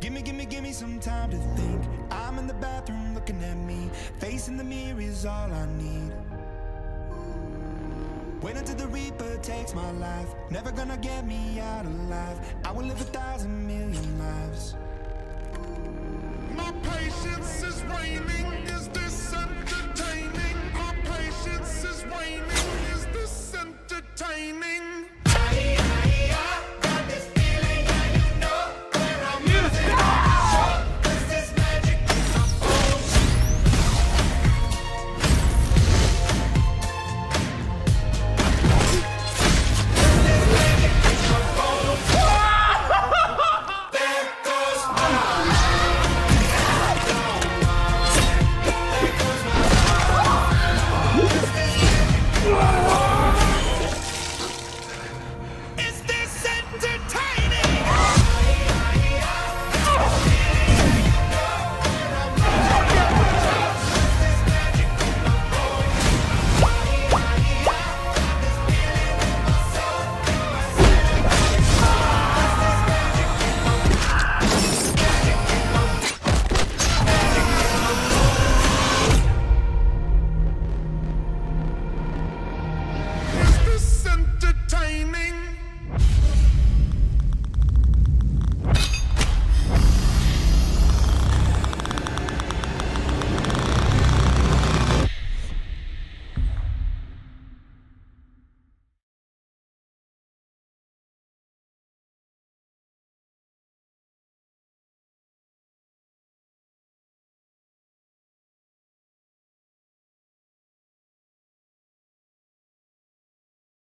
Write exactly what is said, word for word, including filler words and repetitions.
Gimme, gimme, gimme some time to think. I'm in the bathroom looking at me. Facing the mirror is all I need. Wait until the Reaper takes my life. Never gonna get me out alive. I will live a thousand million lives. My patience is waning. Is this entertaining? My patience is waning.